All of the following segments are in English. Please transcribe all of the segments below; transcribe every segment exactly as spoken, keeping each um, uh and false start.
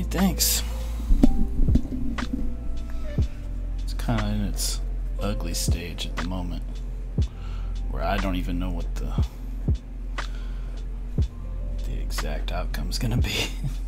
thanks. It's kind of in its ugly stage at the moment, where I don't even know what the the exact outcome's gonna be.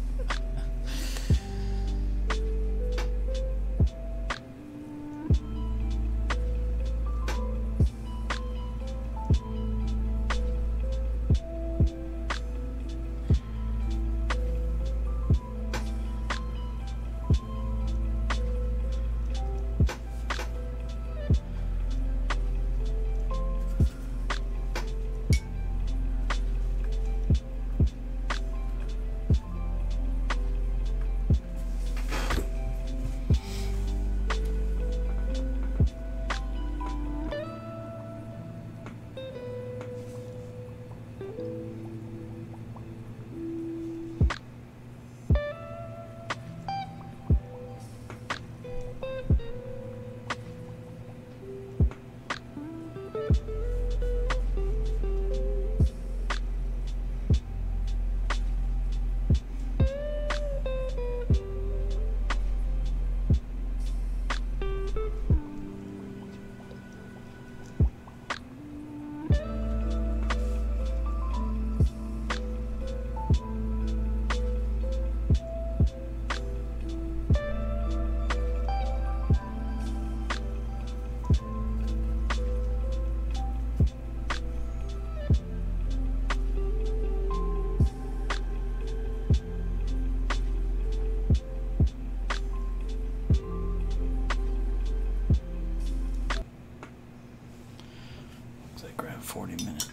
forty minutes.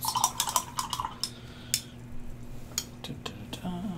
Da, da, da, da.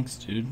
Thanks, dude.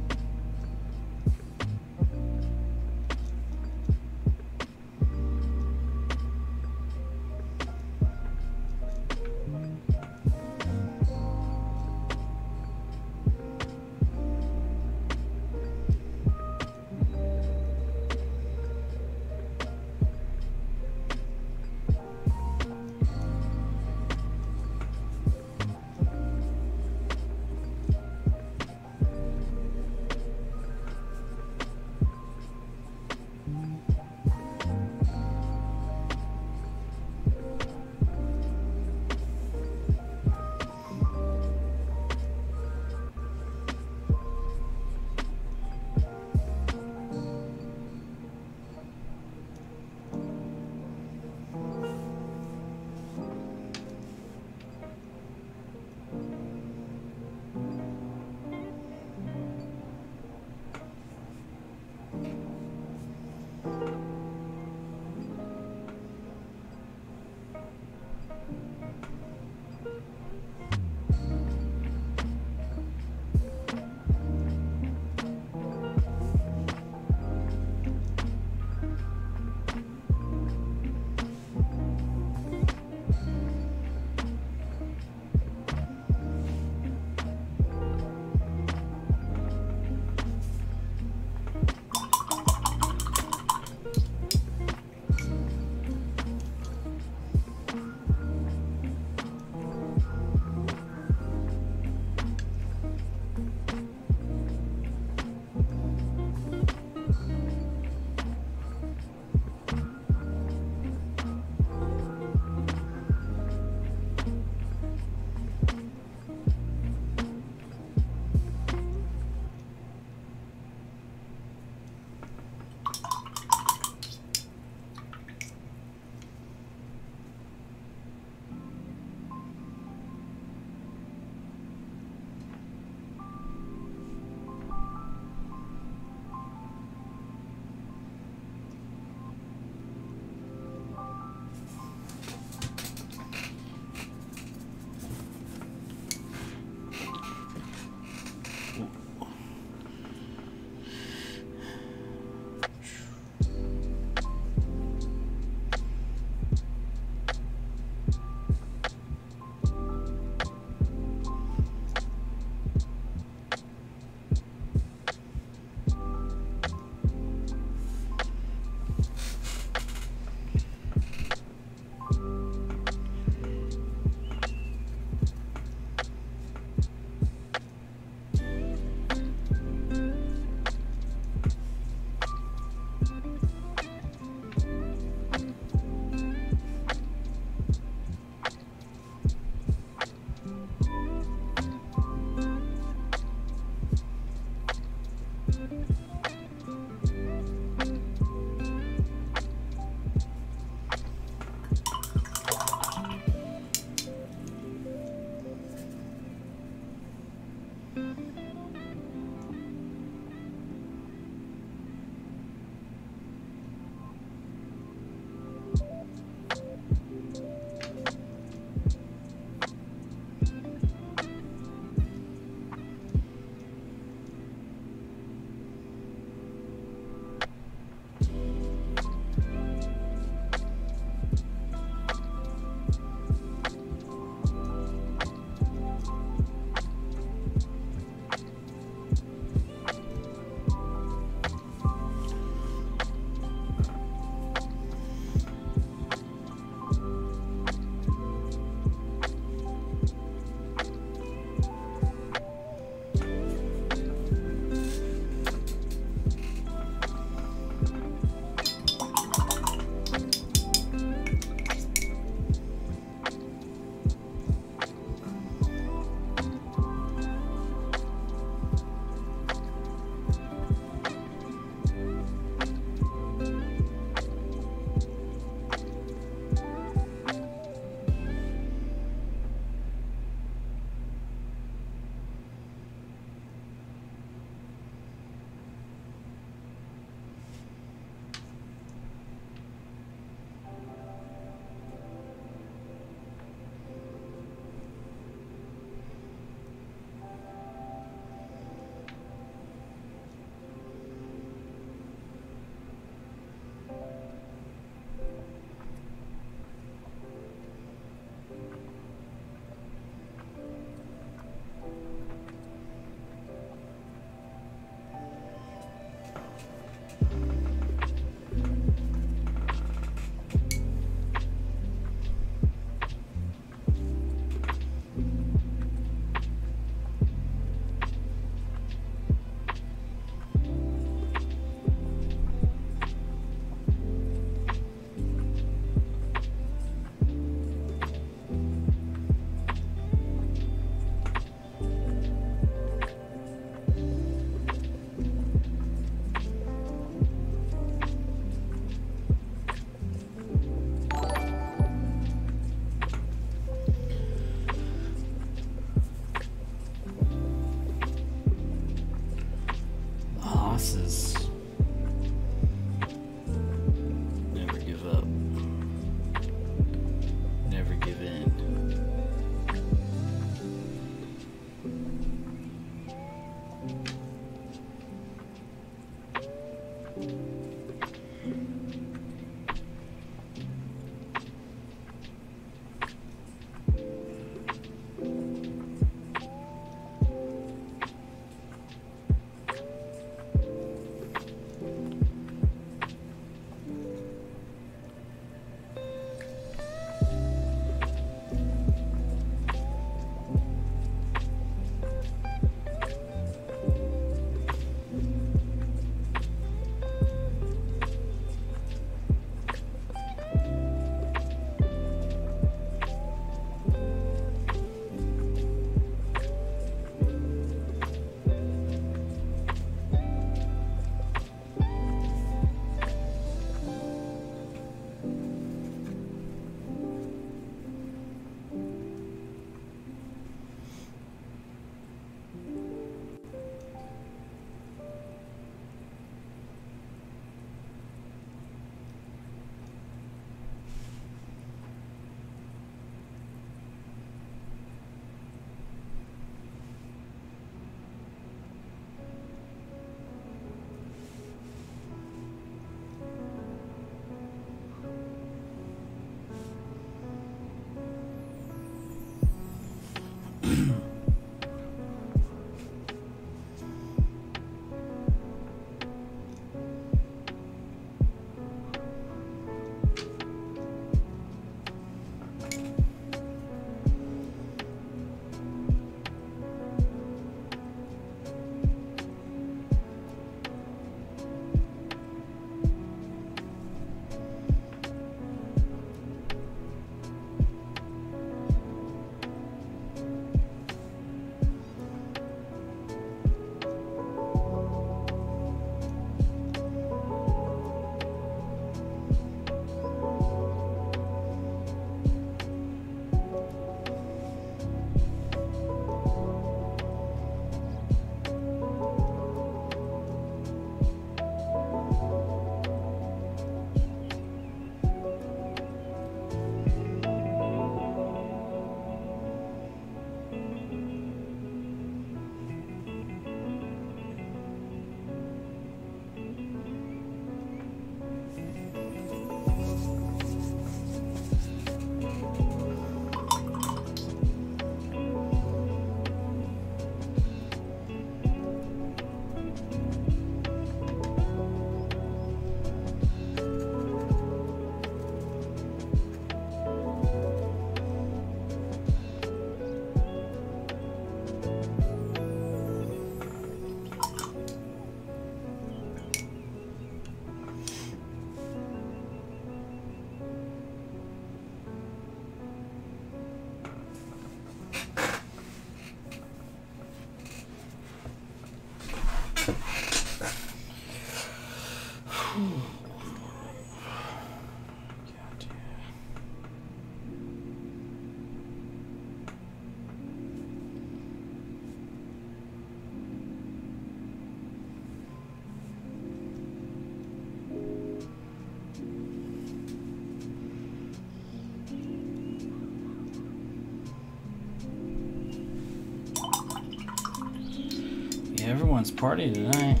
Everyone's partying tonight.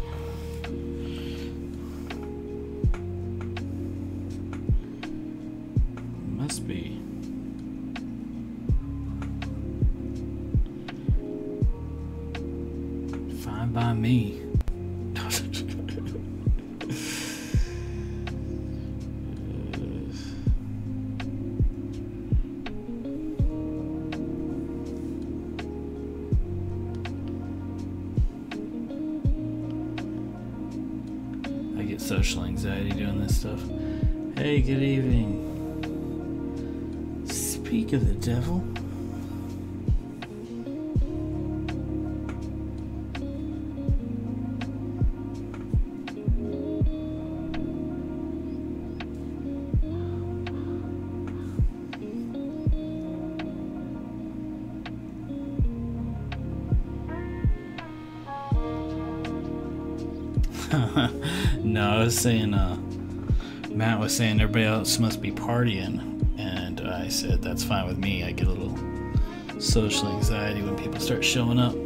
Must be. Fine by me. Social anxiety doing this stuff. Hey, good evening. Speak of the devil. No, I was saying, uh, Matt was saying everybody else must be partying, and I said that's fine with me. I get a little social anxiety when people start showing up.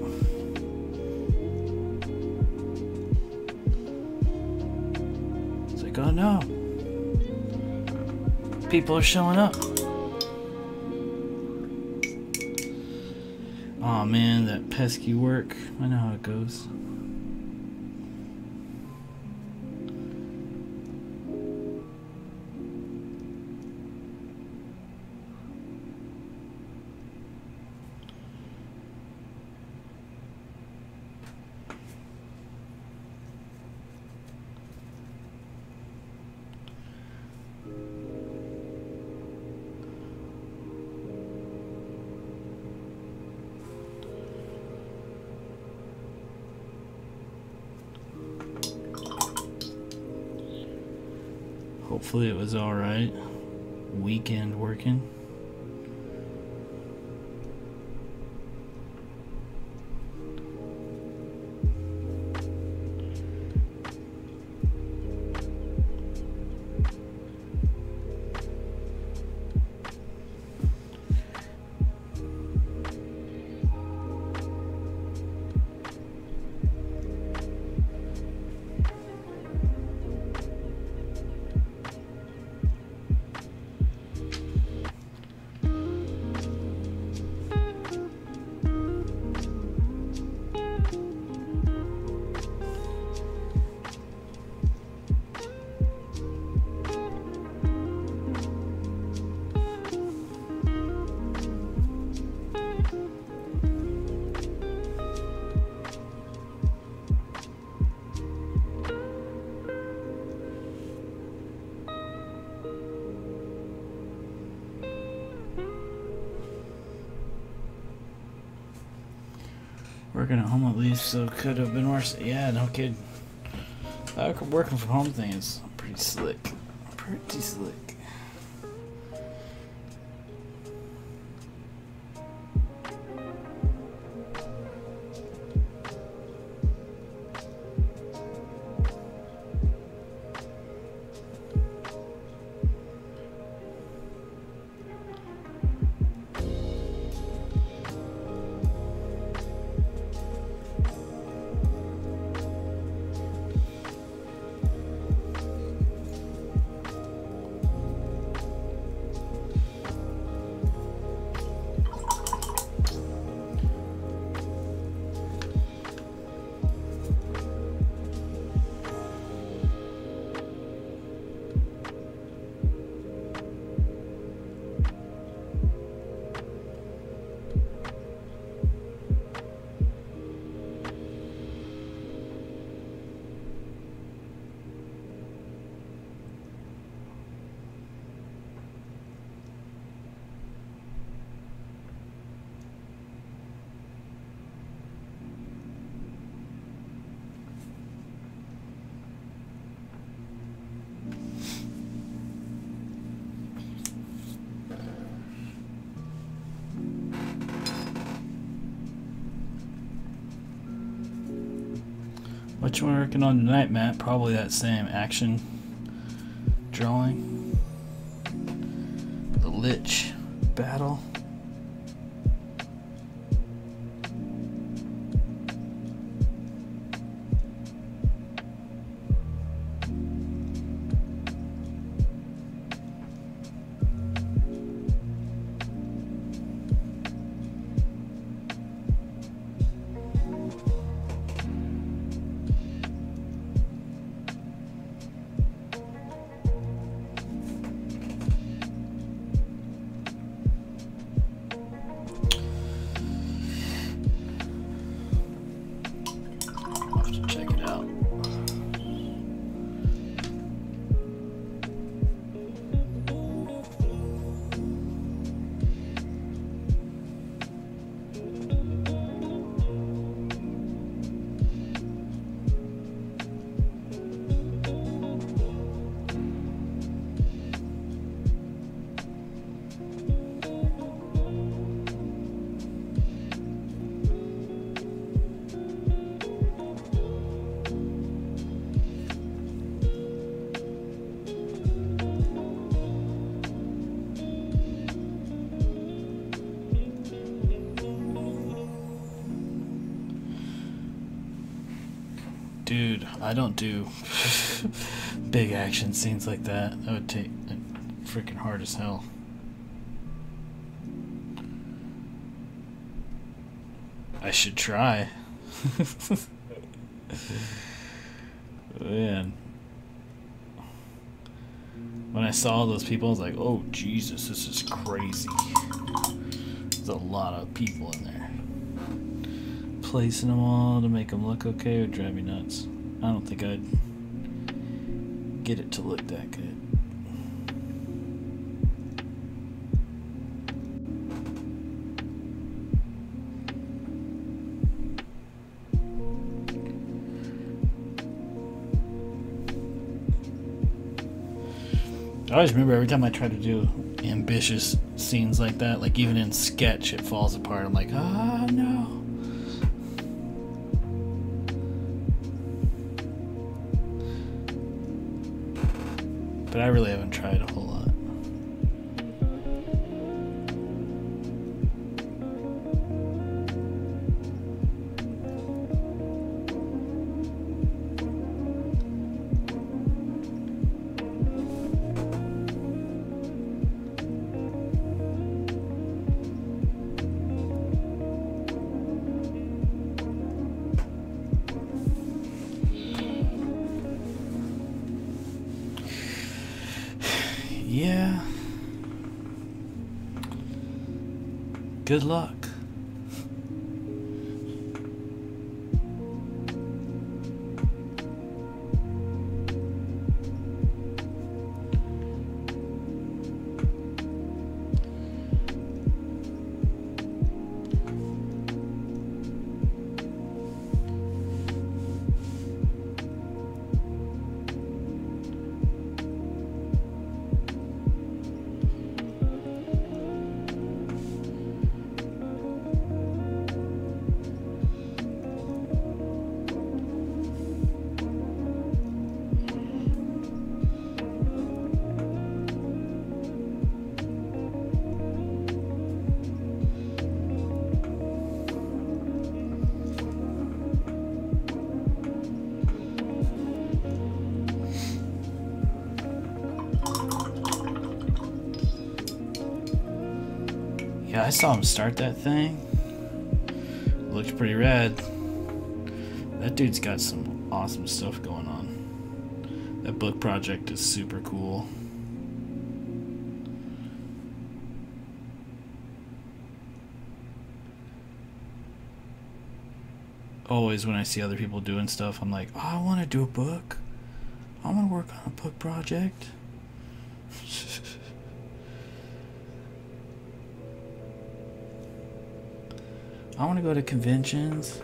It's like, oh no, people are showing up. Oh man, that pesky work. I know how it goes. Hopefully it was alright. Weekend working. Working at home at least, so could have been worse. Yeah, no kid. That working from home thing is pretty slick. Pretty slick. What you working on tonight, Matt? Probably that same action drawing. The Lich battle. dude, I don't do big action scenes like that. That would take freaking hard as hell. I should try. Man. When I saw those people, I was like, oh, Jesus, this is crazy. There's a lot of people in there. Placing them all to make them look okay would drive me nuts. I don't think I'd get it to look that good. I always remember every time I try to do ambitious scenes like that, like even in sketch, it falls apart. I'm like, ah, no. But I really haven't tried a whole lot. Yeah. Good luck. Yeah, I saw him start that thing. Looked pretty rad. That dude's got some awesome stuff going on. That book project is super cool. Always when I see other people doing stuff, I'm like, oh, I want to do a book. I want to work on a book project. I want to go to conventions.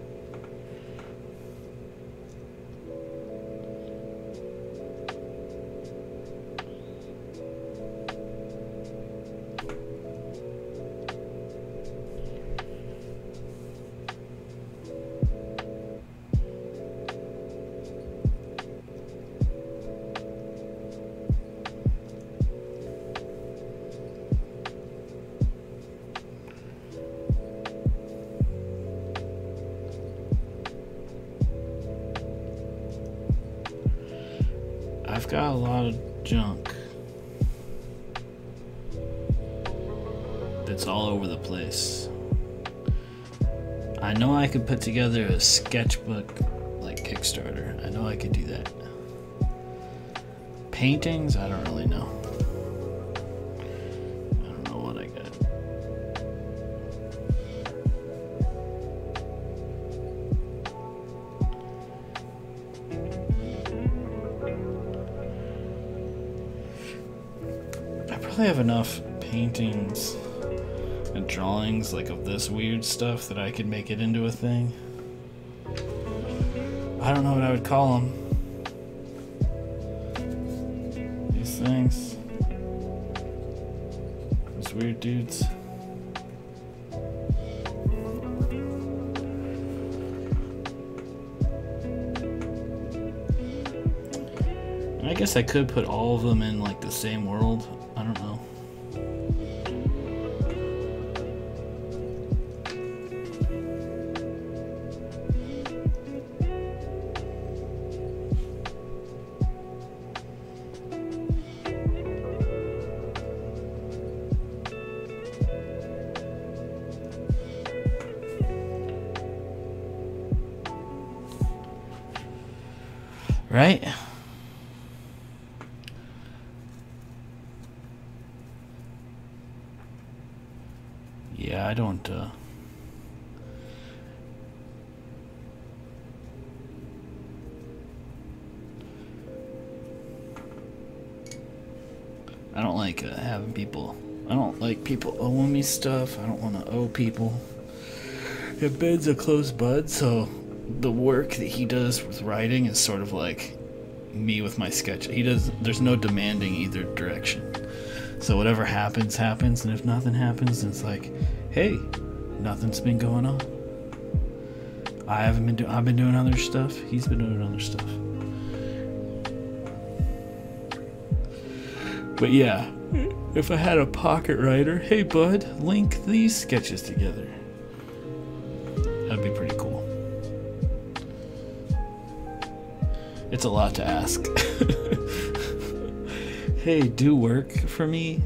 I've got a lot of junk that's all over the place. I know I could put together a sketchbook like Kickstarter. I know I could do that. Paintings, I don't really know. I don't know what I got. I have enough paintings and drawings like of this weird stuff that I could make it into a thing. I don't know what I would call them. These things. These weird dudes. And I guess I could put all of them in like the same world. I don't know. Right? Yeah, I don't, uh... I don't like uh, having people... I don't like people owing me stuff. I don't want to owe people. And Ben's a close bud, so the work that he does with writing is sort of like me with my sketch. He does... There's no demanding either direction. So whatever happens, happens, and if nothing happens, it's like, hey, nothing's been going on. I haven't been doing... I've been doing other stuff. He's been doing other stuff. But yeah, if I had a pocket writer, hey bud, link these sketches together. That'd be pretty cool. It's a lot to ask. Hey, do work for me.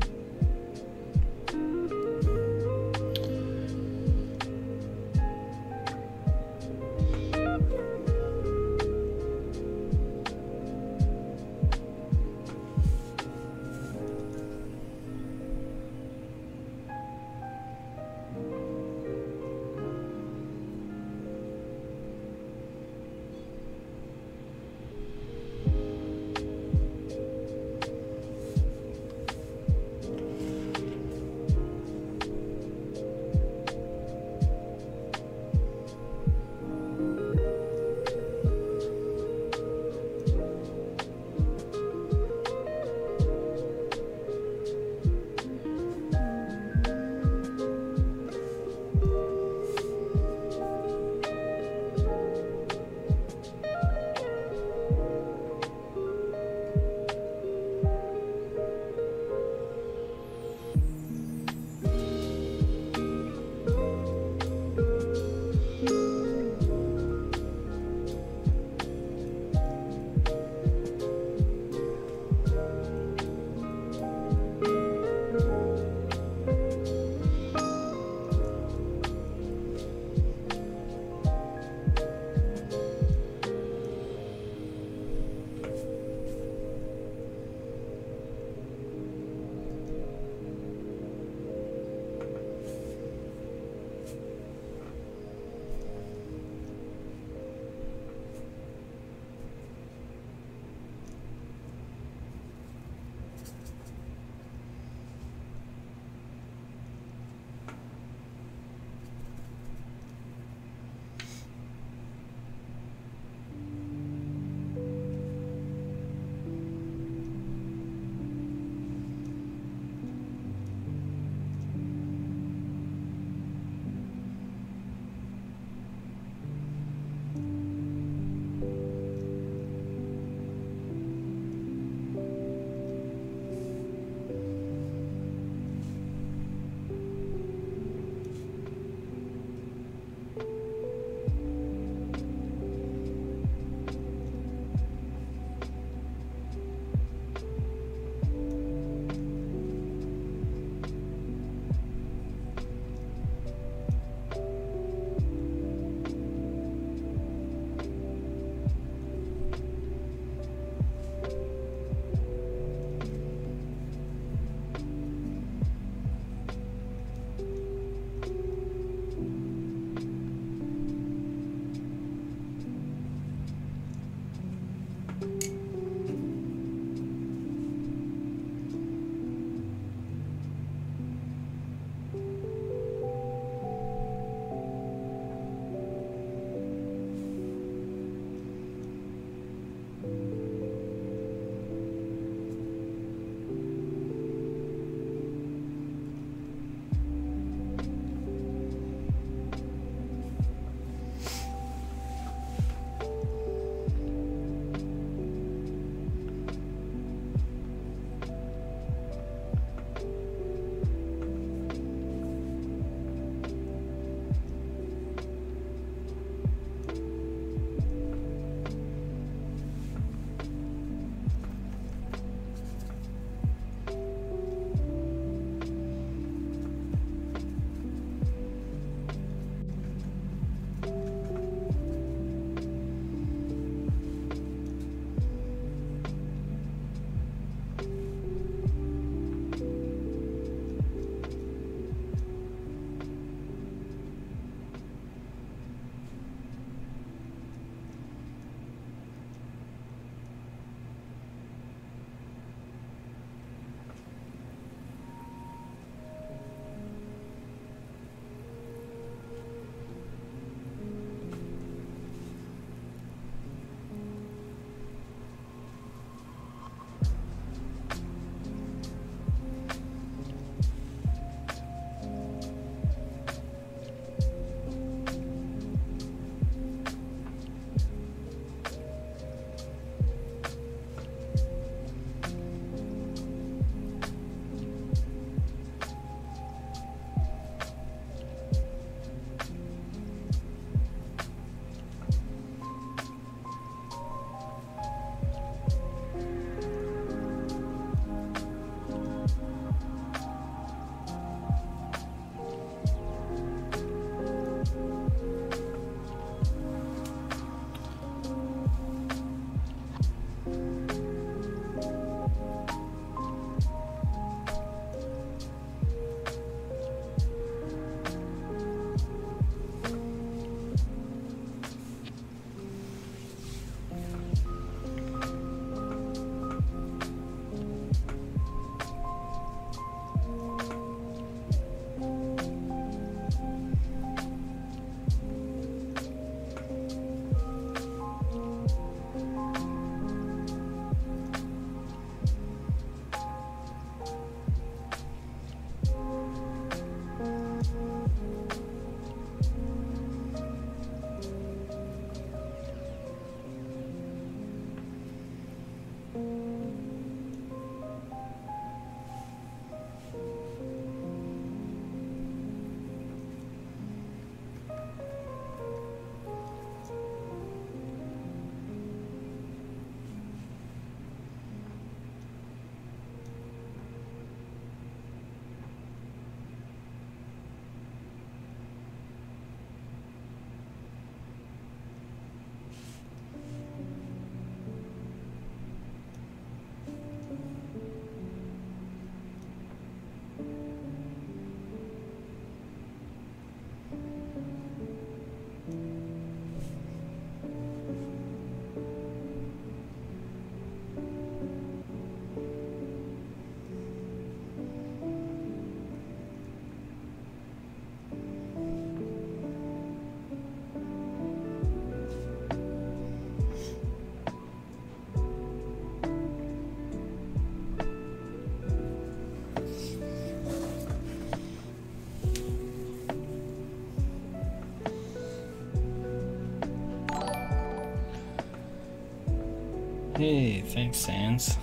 Hey, thanks, Sans.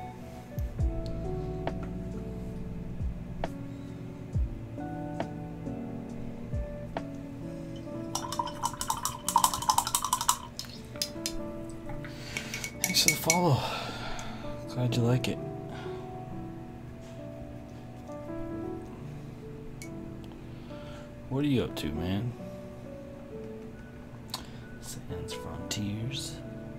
Thanks for the follow. Glad you like it. What are you up to, man? Sans Frontiers.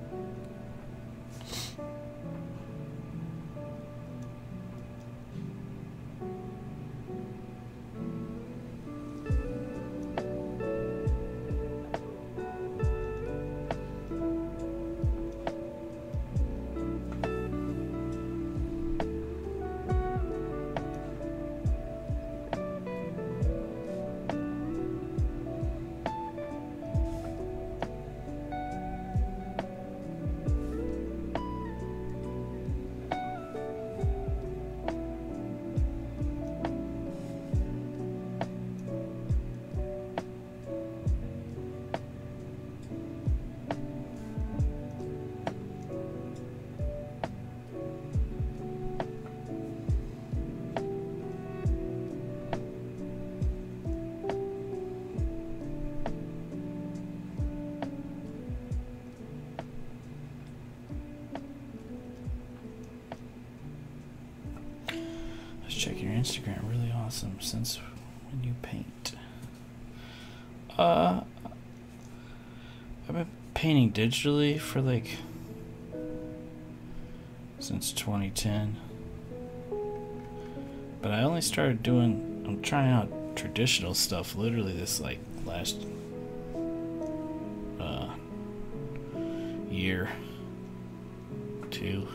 Check your Instagram, really awesome. Since when you paint? Uh, I've been painting digitally for like since twenty ten, but I only started doing. I'm trying out traditional stuff literally this like last uh year, two.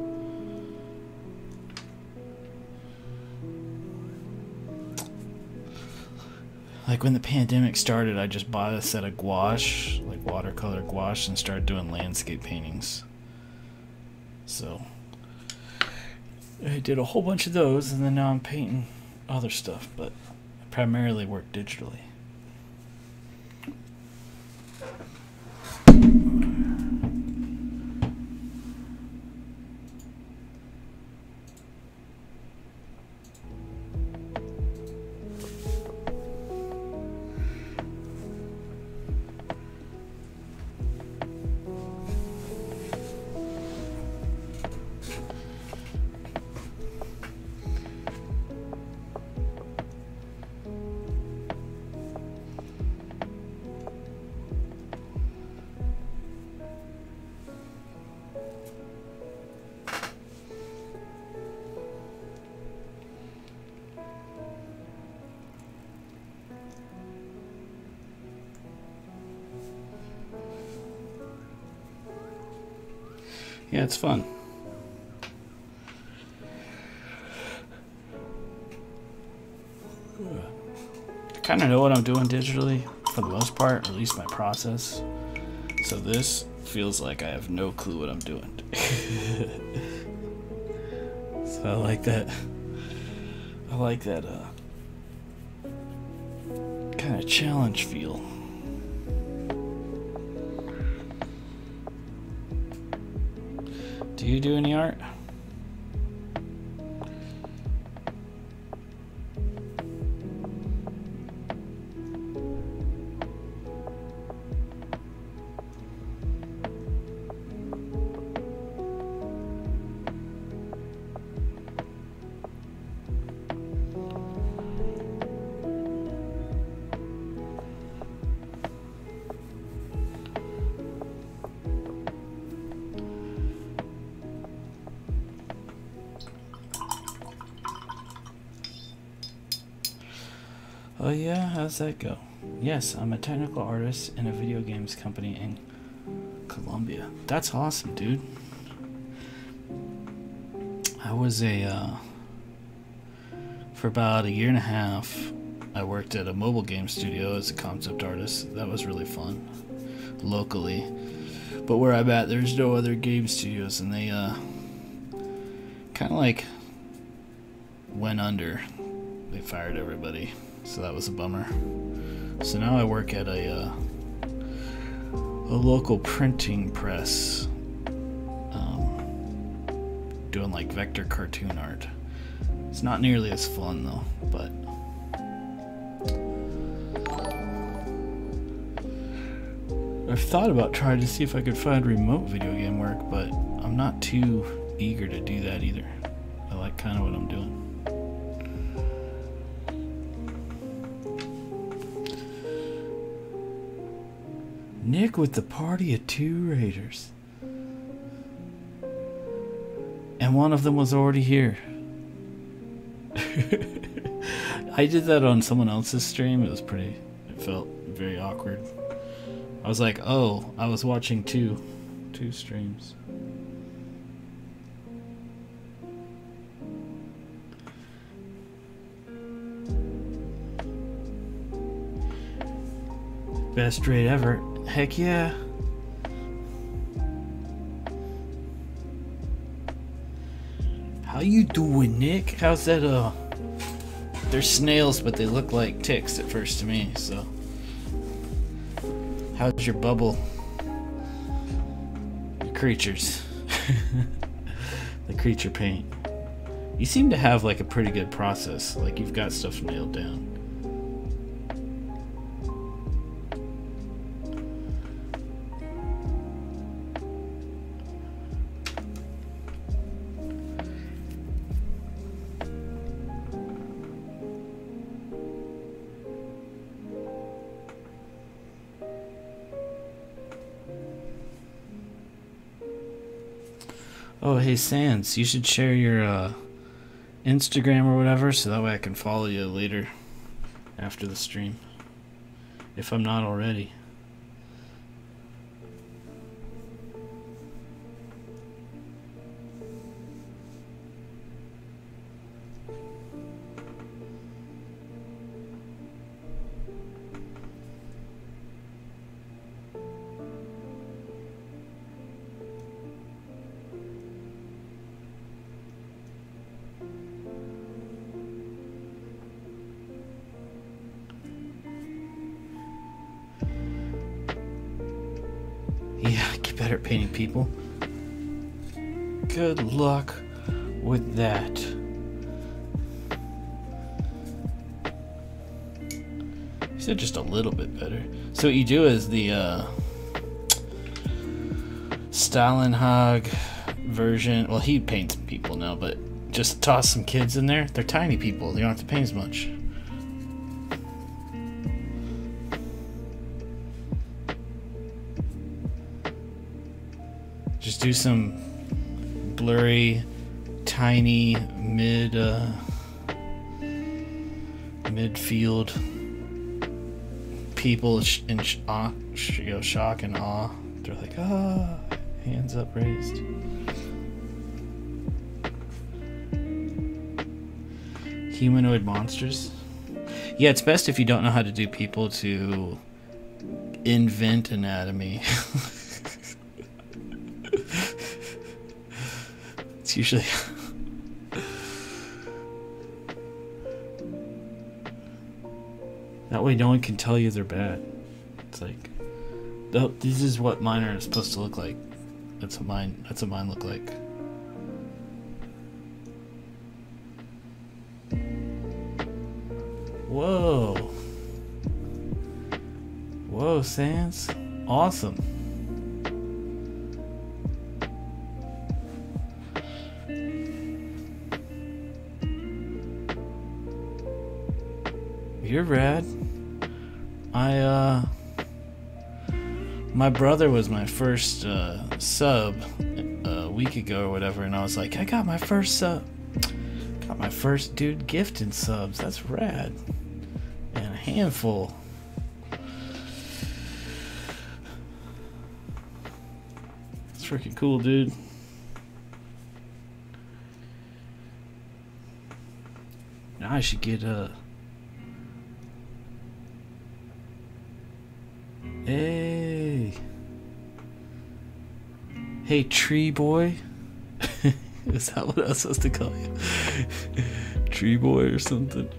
Like when the pandemic started, I just bought a set of gouache, like watercolor gouache, and started doing landscape paintings. So I did a whole bunch of those, and then now I'm painting other stuff, but I primarily work digitally. Yeah, it's fun. I kind of know what I'm doing digitally for the most part, at least my process. So this feels like I have no clue what I'm doing. So I like that. I like that uh, kind of challenge feel. Do you do any art? Oh yeah, how's that go? Yes, I'm a technical artist in a video games company in Colombia. That's awesome, dude. I was a, uh, for about a year and a half, I worked at a mobile game studio as a concept artist. That was really fun, locally. But where I'm at, there's no other game studios, and they, uh, kind of like went under. They fired everybody. So that was a bummer. So now I work at a uh, a local printing press. Um, doing like vector cartoon art. It's not nearly as fun though, but I've thought about trying to see if I could find remote video game work, but I'm not too eager to do that either. I like kind of what I'm doing. Nick with the party of two raiders. And one of them was already here. I did that on someone else's stream. It was pretty, it felt very awkward. I was like, oh, I was watching two, two streams. Best raid ever. Heck yeah. How you doing, Nick? How's that, uh... They're snails, but they look like ticks at first to me, so... How's your bubble? Your creatures. The creature paint. You seem to have, like, a pretty good process. Like, you've got stuff nailed down. Oh, hey Sans, you should share your uh, Instagram or whatever so that way I can follow you later after the stream, if I'm not already. Yeah, get better at painting people. Good luck with that. You said just a little bit better. So what you do is the uh, Stalinhog version. Well, he paints people now, but just toss some kids in there. They're tiny people. They don't have to paint as much. Just do some blurry, tiny, mid, uh, midfield people in sh awe, sh you know, shock and awe. They're like, ah, hands up raised. Humanoid monsters. Yeah, it's best if you don't know how to do people to invent anatomy. It's usually that way no one can tell you they're bad. It's like, oh, this is what mine are supposed to look like. That's what mine that's what mine look like. Whoa. Whoa, Sans. Awesome. You're rad. I, uh... My brother was my first, uh, sub a week ago or whatever, and I was like, I got my first sub. Got my first dude gifting subs. That's rad. And a handful. It's freaking cool, dude. Now I should get, uh... Hey. Hey, tree boy. Is that what I was supposed to call you? Tree boy or something?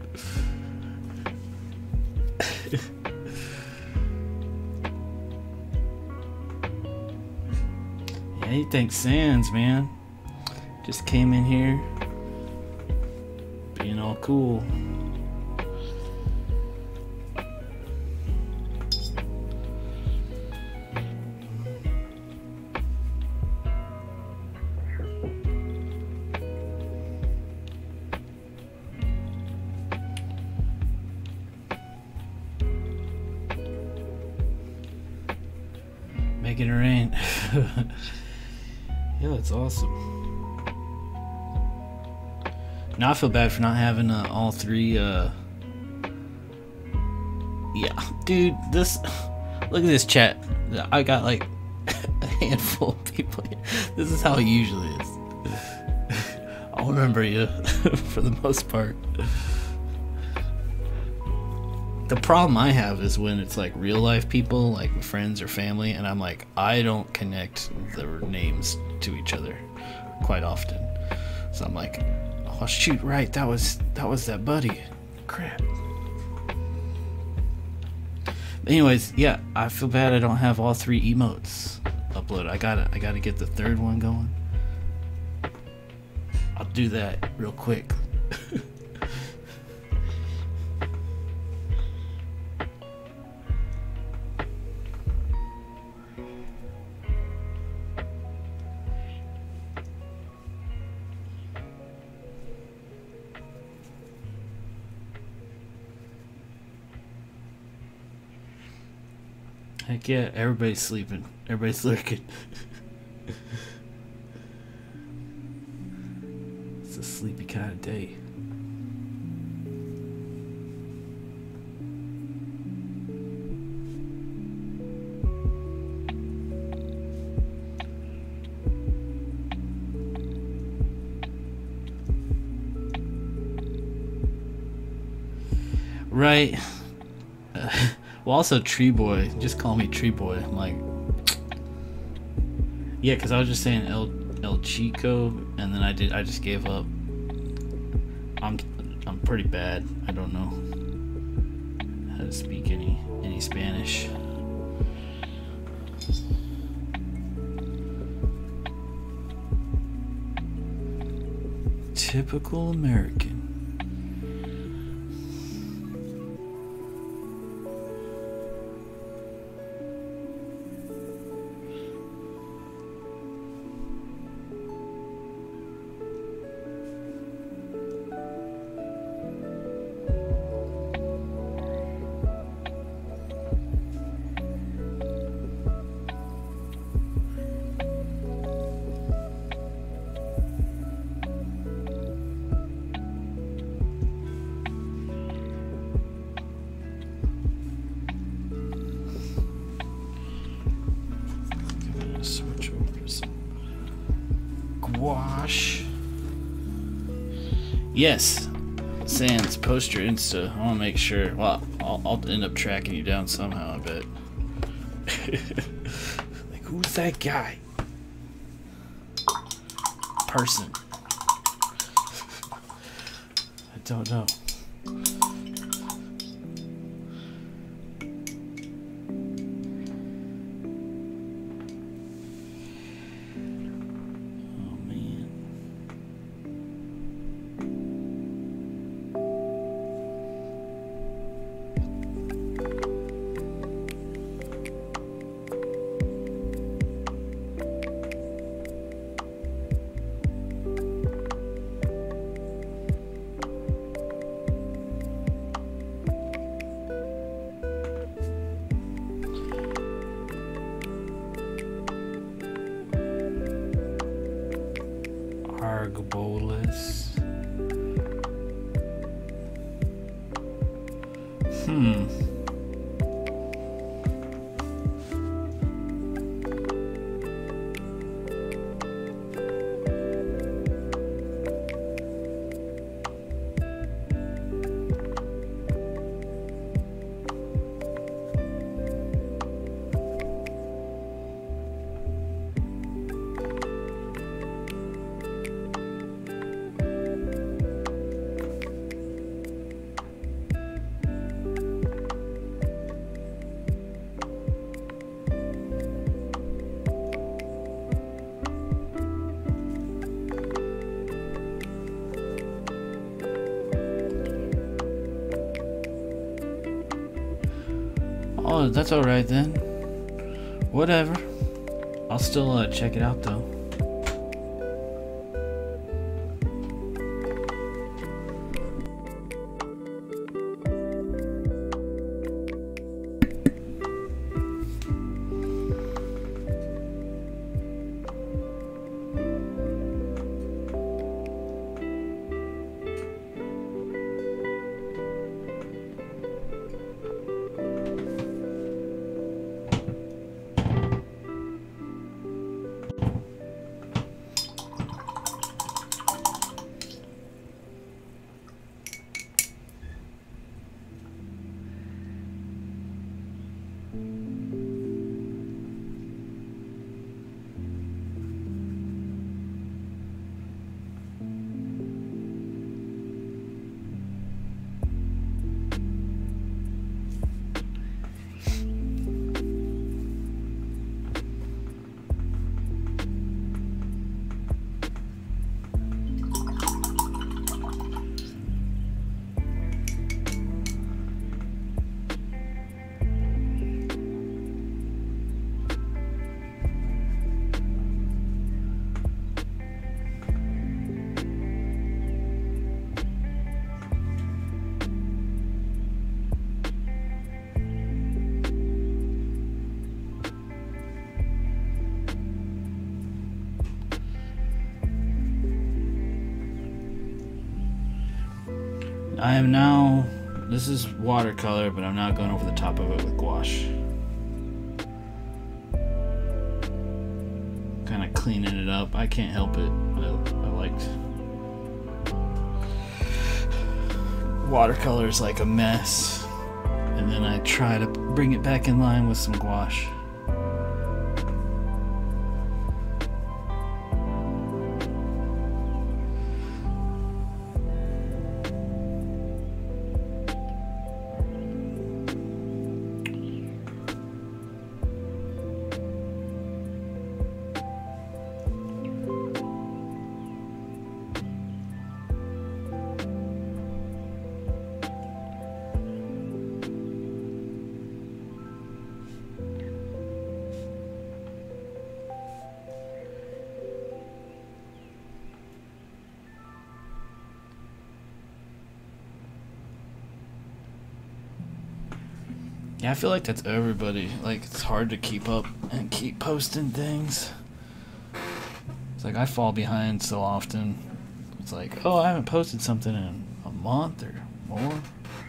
Yeah, he thinks Sans, man. Just came in here, being all cool. Making it rain. Yeah, it's awesome. Now I feel bad for not having uh, all three. Uh... Yeah, dude, this. Look at this chat. I got like a handful of people here. This is how it usually is. I'll remember you for the most part. The problem I have is when it's like real life people, like friends or family, and I'm like, I don't connect their names to each other quite often. So I'm like, oh shoot, right, that was that was that buddy. Crap. Anyways, yeah, I feel bad I don't have all three emotes uploaded. I gotta I gotta get the third one going. I'll do that real quick. Heck yeah, everybody's sleeping. Everybody's lurking. It's a sleepy kind of day. Right. Uh, well, also Tree Boy. Just call me Tree Boy. I'm like, yeah, because I was just saying El El Chico, and then I did. I just gave up. I'm I'm pretty bad. I don't know how to speak any any Spanish. Typical American. Switch over to some gouache. Yes, Sans, post your Insta. I want to make sure. Well, I'll, I'll end up tracking you down somehow, I bet. Like, who's that guy? Person. I don't know. Argobolus. Hmm. Oh, that's alright then. Whatever. I'll still uh, check it out though. I am now, this is watercolor, but I'm now going over the top of it with gouache. Kind of cleaning it up. I can't help it. I, I liked watercolor is like a mess, and then I try to bring it back in line with some gouache. Yeah, I feel like that's everybody. Like, it's hard to keep up and keep posting things. It's like I fall behind so often. It's like, oh, I haven't posted something in a month or more.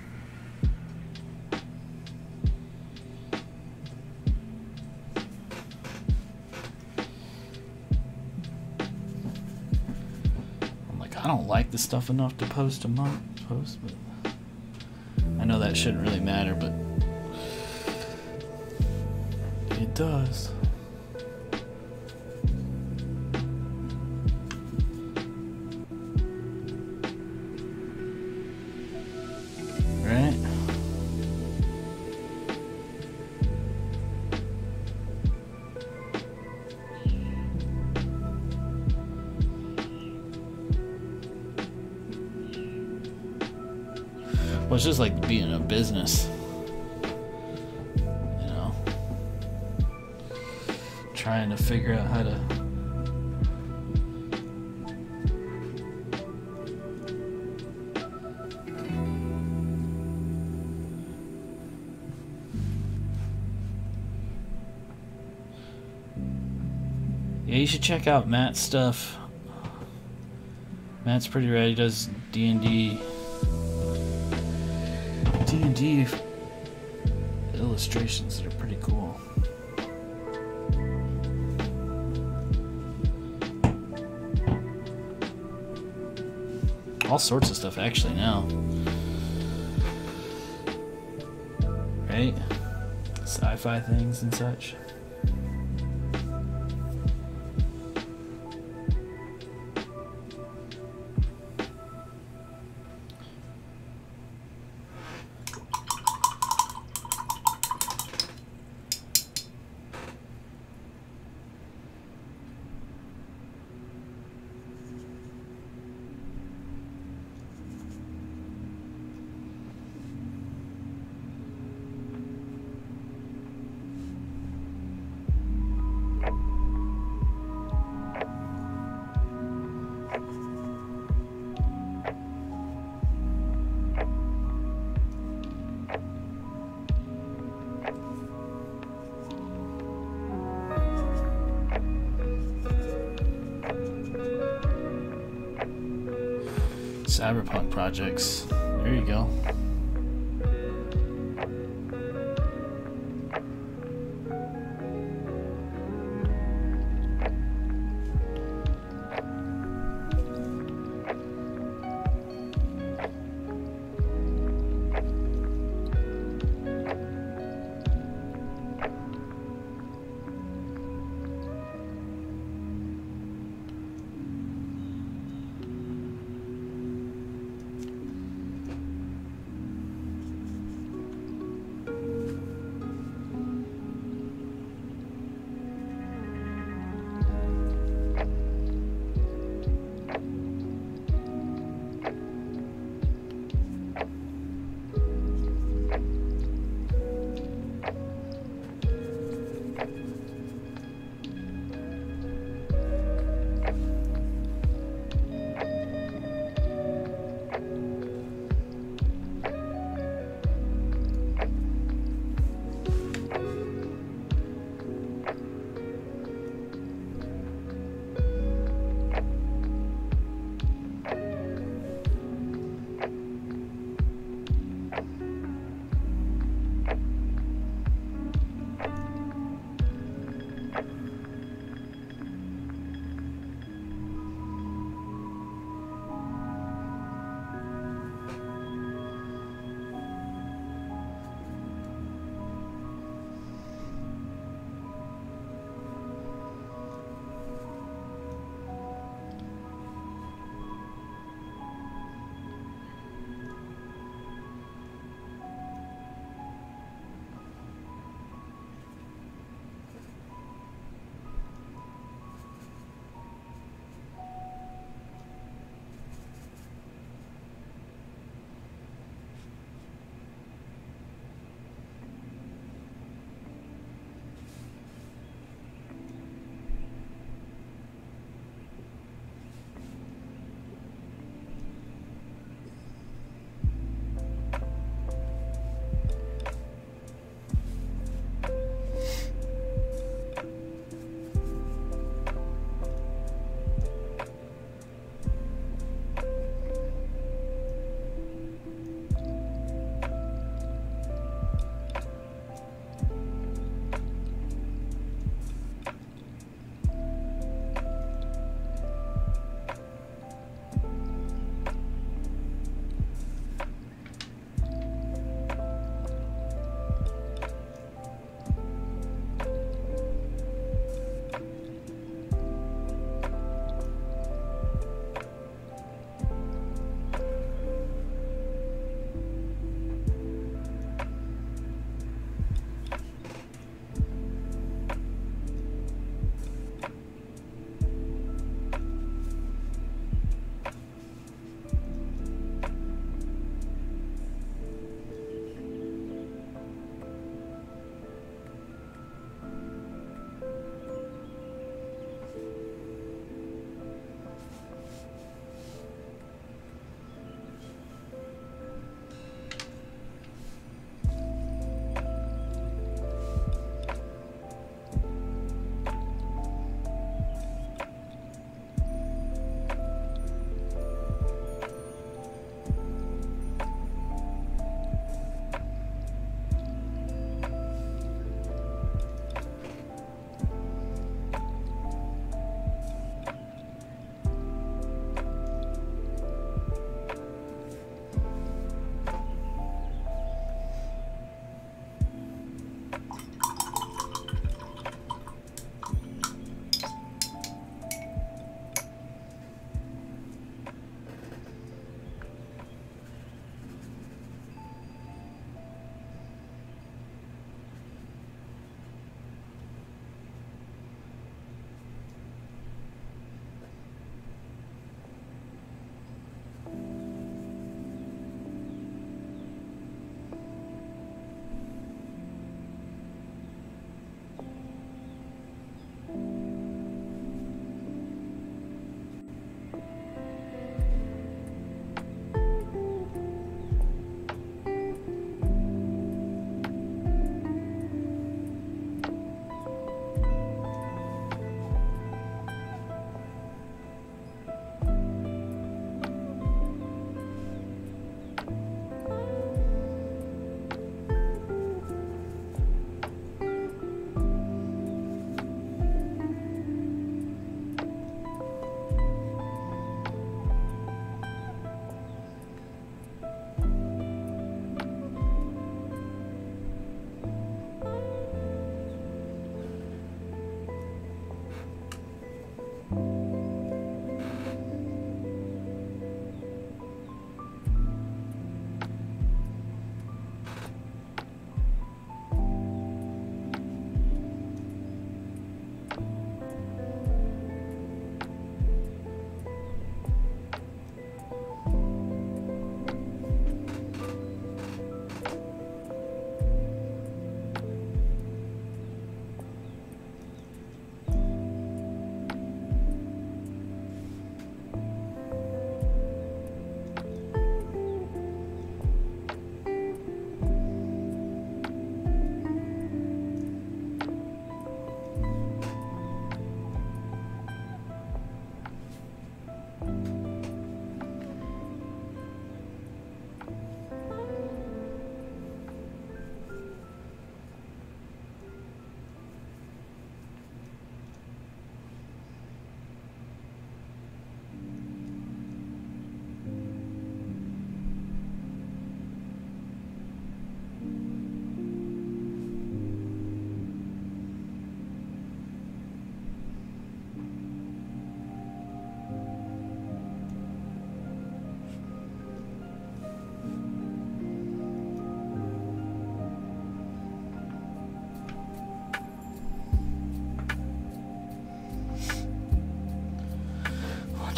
I'm like, I don't like the stuff enough to post a month post, but I know that shouldn't really matter, but it does. Right? Well, it's just like being a business. Trying to figure out how to yeah, you should check out Matt's stuff. Matt's pretty rad. He does D and D D and D illustrations that are pretty cool. All sorts of stuff actually now. Right? Sci-fi things and such. Cyberpunk projects. There you go.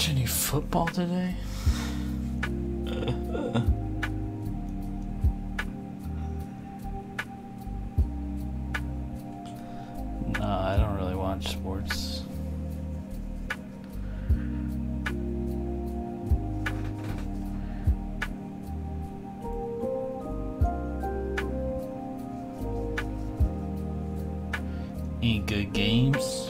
watch any football today? No, I don't really watch sports. Any good games?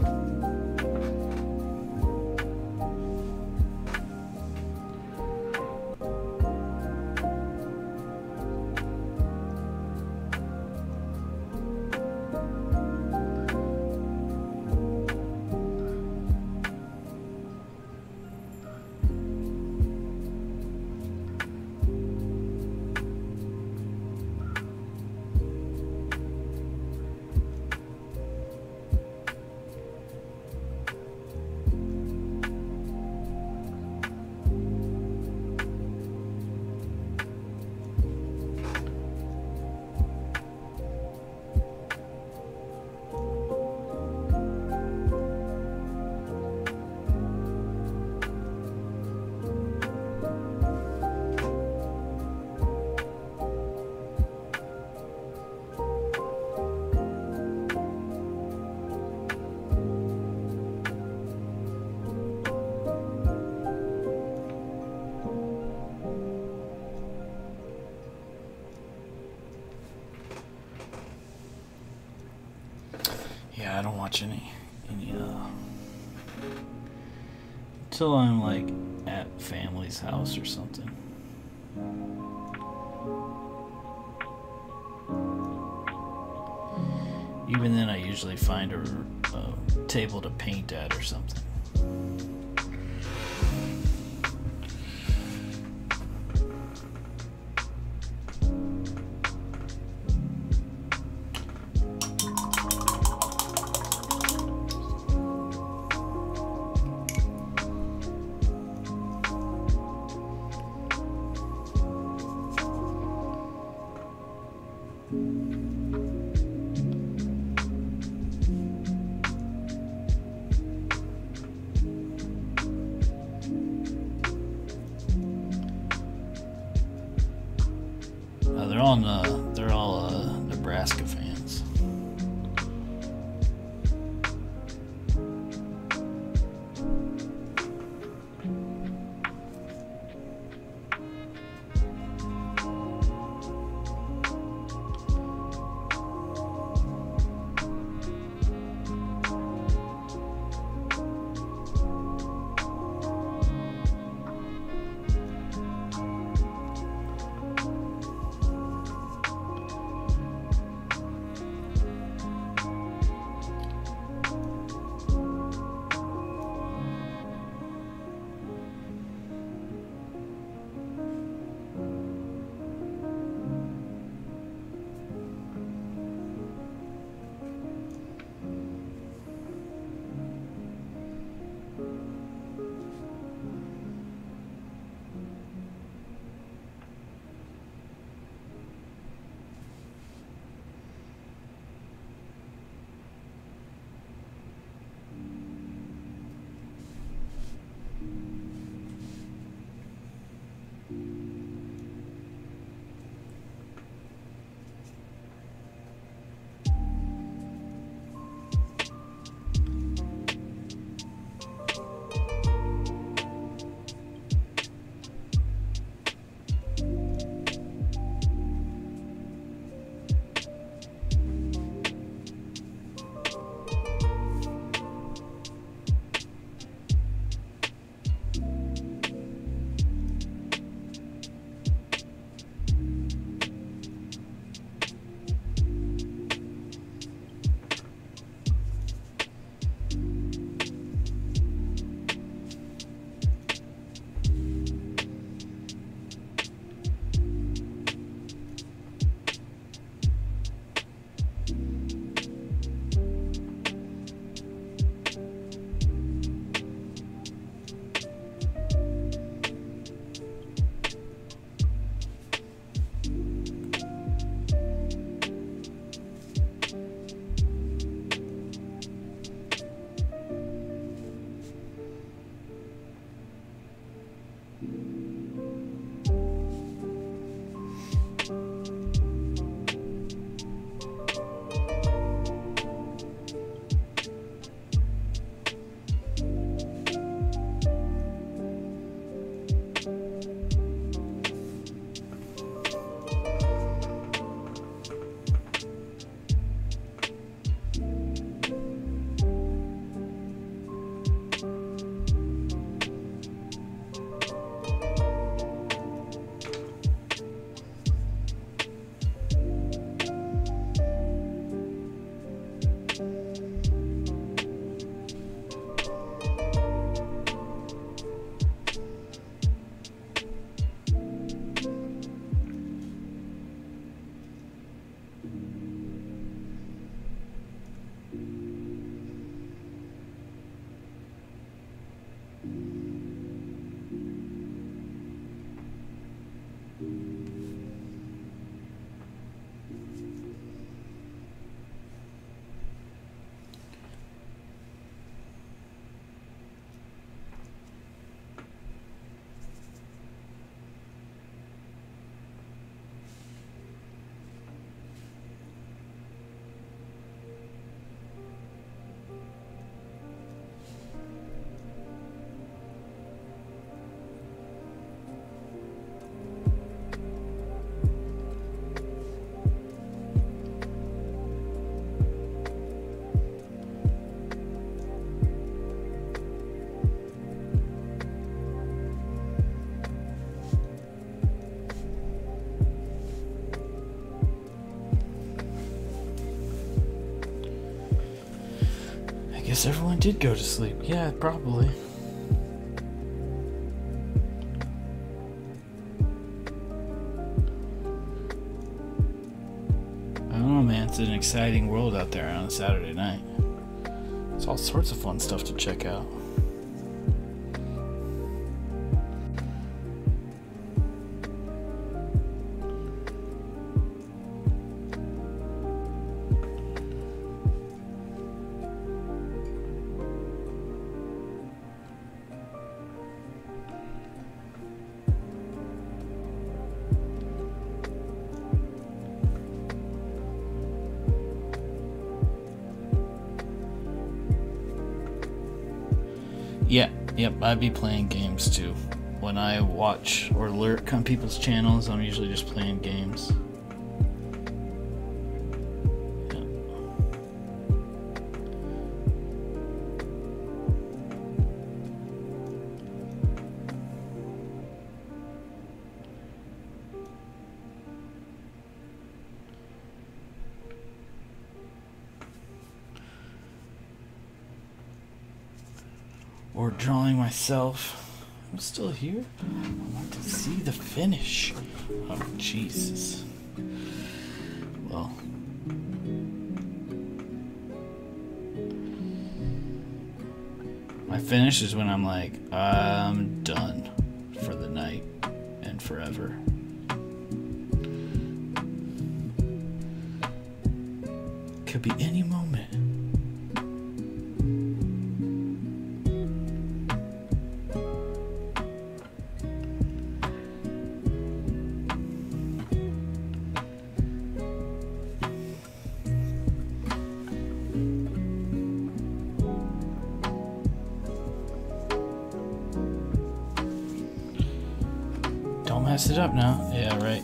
Yeah, I don't watch any, any, uh, until I'm, like, at family's house or something. Even then, I usually find a, a table to paint at or something. Uh, they're all uh, they're all uh, Nebraska fans. guess everyone did go to sleep. Yeah, probably. I don't know, man. It's an exciting world out there on a Saturday night. There's all sorts of fun stuff to check out. Yeah, yep, I'd be playing games too. When I watch or lurk on people's channels, I'm usually just playing games. Yeah. Or drawing myself. I'm still here. I want to see the finish. Oh, Jesus. Well. My finish is when I'm like, I'm done for the night and forever. Could be any moment. Don't mess it up now. Yeah, right.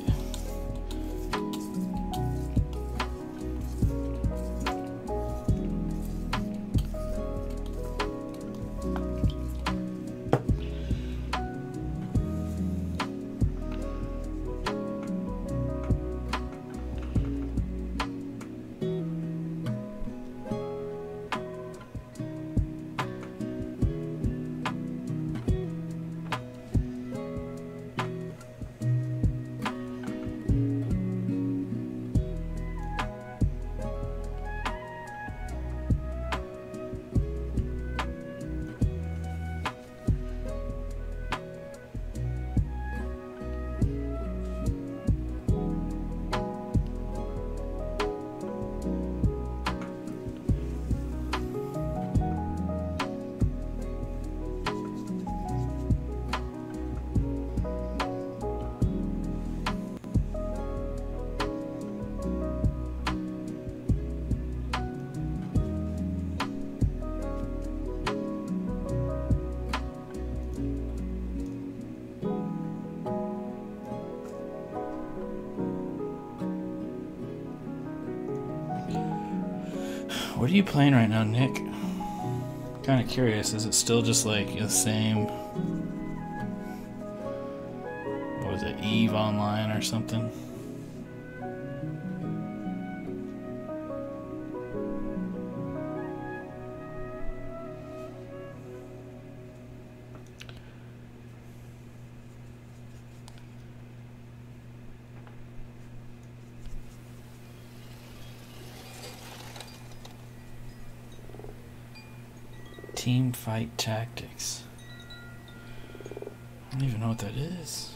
What are you playing right now, Nick? Kind of curious. Is it still just like the same? What was it, Eve Online or something? Team Fight Tactics. I don't even know what that is.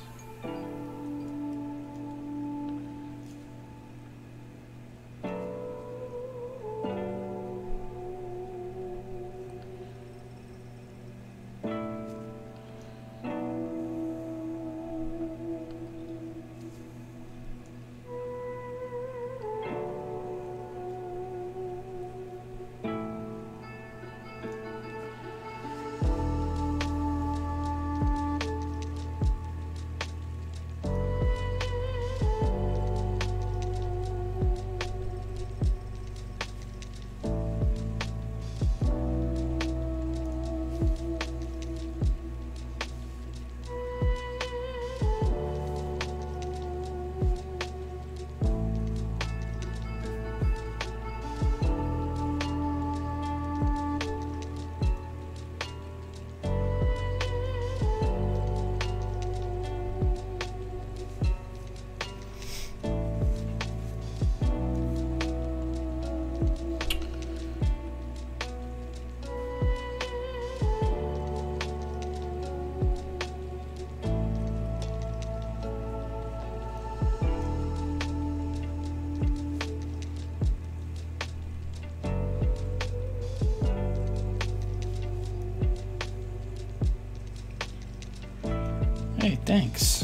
Hey, thanks.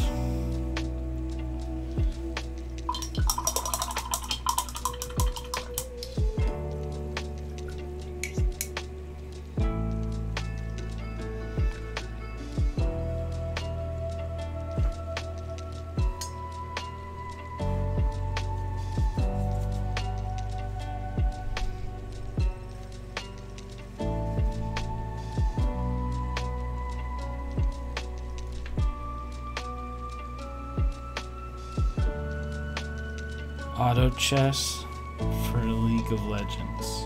Auto chess for League of Legends.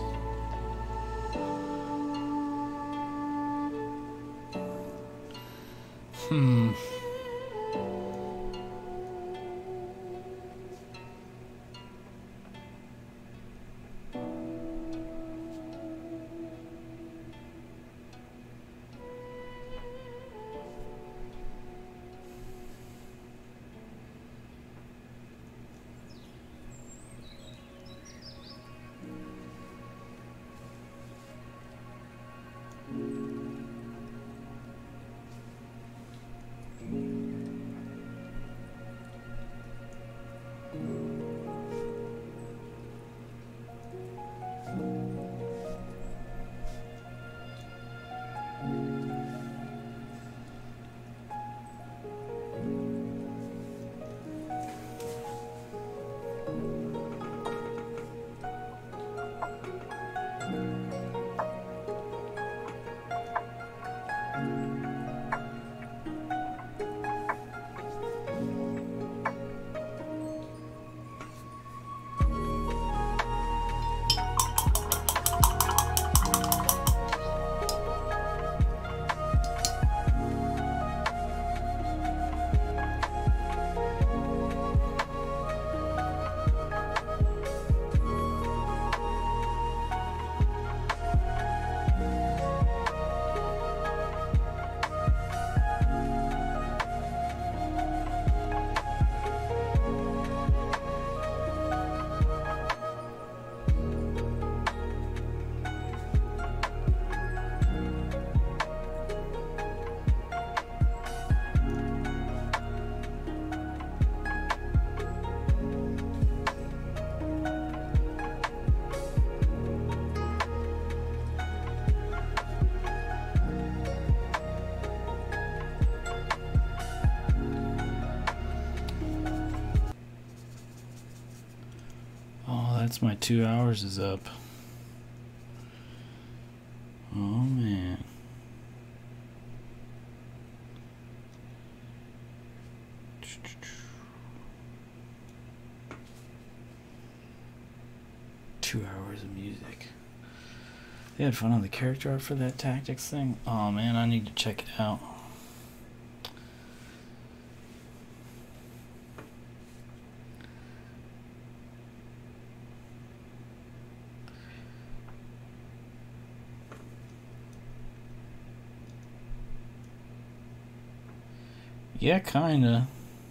Hmm. That's my two hours is up. Oh man. Two hours of music. They had fun on the character art for that tactics thing. Oh man, I need to check it out. Yeah, kinda.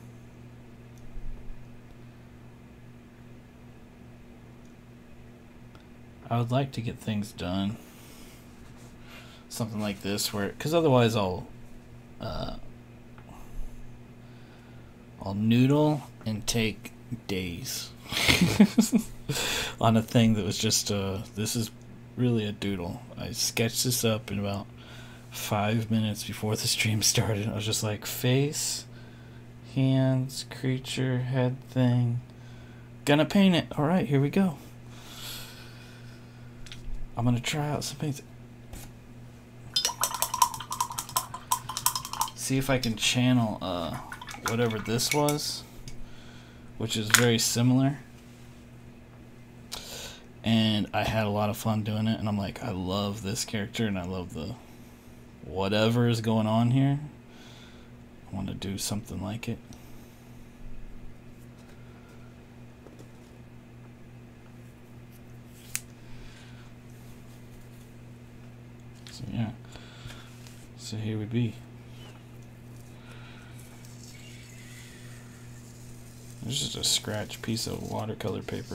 I would like to get things done. Something like this, where, because otherwise I'll, uh, I'll noodle and take days on a thing that was just, uh, this is really a doodle. I sketched this up in about five minutes before the stream started. I was just like, face, hands, creature, head thing. Gonna paint it. Alright, here we go. I'm gonna try out some paints. See if I can channel uh, whatever this was, which is very similar. And I had a lot of fun doing it, and I'm like, I love this character, and I love the whatever is going on here. I want to do something like it. So yeah, so here we be. There's just a scratch piece of watercolor paper.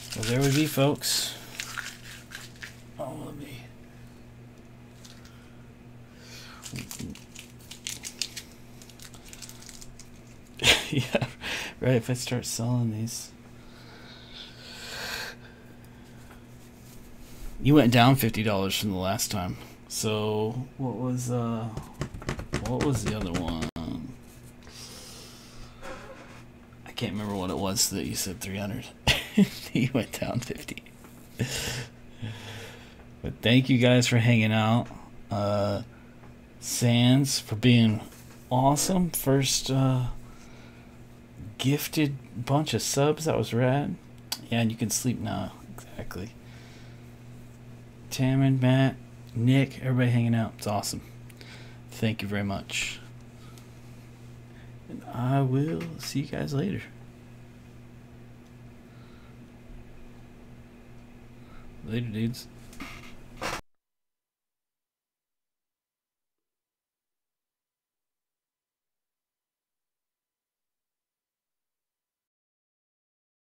Well, there we be, folks. Oh, let me. Yeah, right. If I start selling these, you went down fifty dollars from the last time. So what was uh, what was the other one? I can't remember what it was that you said three hundred. You went down fifty. But thank you guys for hanging out. Uh, Sans for being awesome. First uh, gifted bunch of subs. That was rad. Yeah, and you can sleep now. Exactly. Tamron, Matt, Nick, everybody hanging out. It's awesome. Thank you very much. And I will see you guys later. Later, dudes.